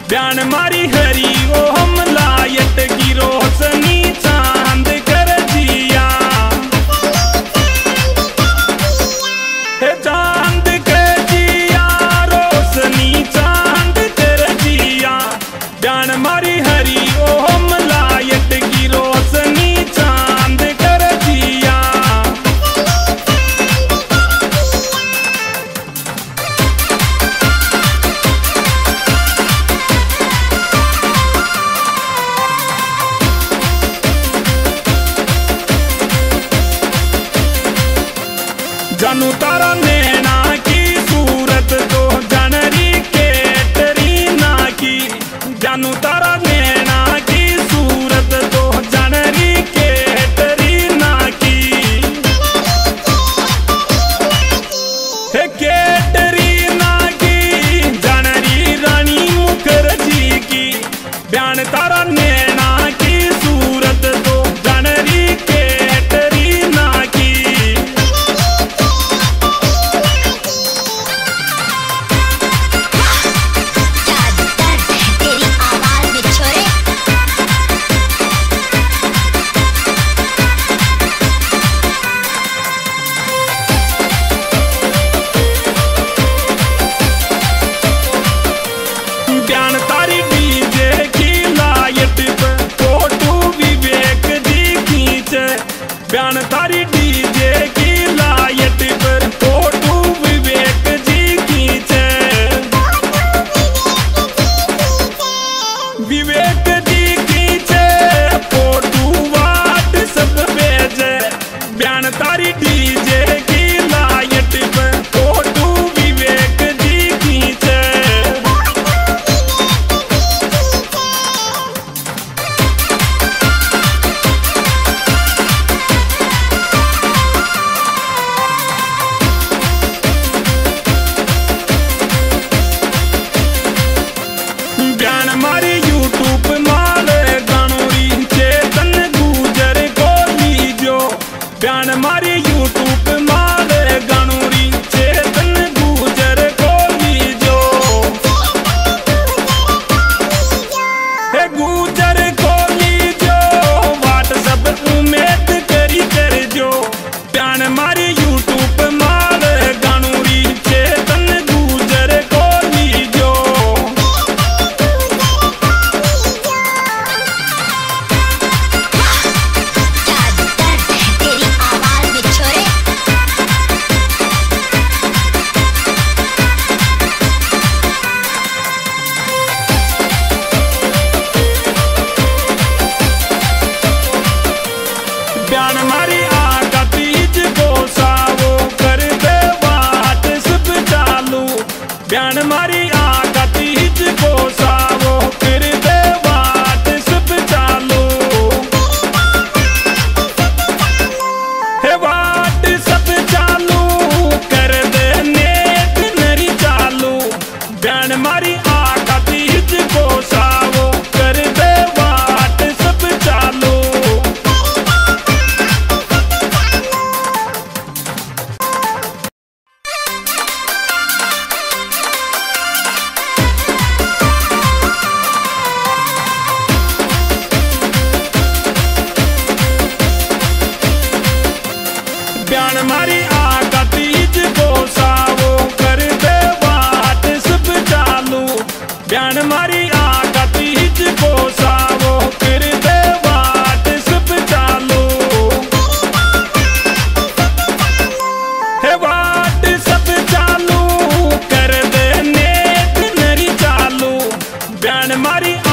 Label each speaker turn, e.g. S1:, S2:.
S1: ब्यान मारी हरी ओ हम लायट की रोशनी चांद कर जिया हे चांद कर जिया रोशनी चांद कर जिया ब्यान मारी हरी ओ हम लायट की रोशनी चांद कर जिया जानू तारा नैना की सूरत तो जनरी कैटरीना की जानू तारा नैना की सूरत तो जनरी कैटरीना की हे कैटरीना की जनरी रानी मुखर्जी की ब्यान तारा नैना की सूरत तो जनरी कैटरीना की ब्यान तारी डीजे की लाइट पे फोटो विवेक जी खींचे ब्यान तारी डीजे की लाइट पर फोटो विवेक जी खींचे विवेक जी खींचे फोटो व्हाट्सएप भेजे ब्यान तारी डीजे की लाइट पे फोटो विवेक जी खींचे ब्यान मारी यूट्यूब माल गानोरी चेतन गुजर को लीजो ब्यान मारी यूट्यूब माल गानोरी चेतन गुजर को लीजो हे गुजर को लीजो व्हाट्सएप उम्मीद करी कर जो ब्यान मारी यूट्यूब माल गानोरी चेतन गुजर को लीजो ब्यान मारी आका तीज को सावो कर दे व्हाट्सएप चालू ब्यान मारी आका तीज को सावो कर दे व्हाट्सएप चालू हे व्हाट्सएप चालू कर दे नेट नरी चालू ब्यान मारी आका तीज को सावो कर दे व्हाट्सएप चालू ब्यान मारी आका तीज को सावो कर दे व्हाट्सएप चालू ब्यान मारी आका तीज को सावो कर दे व्हाट्सएप चालू हे व्हाट्सएप चालू कर दे नेट नरी चालू ब्यान मारी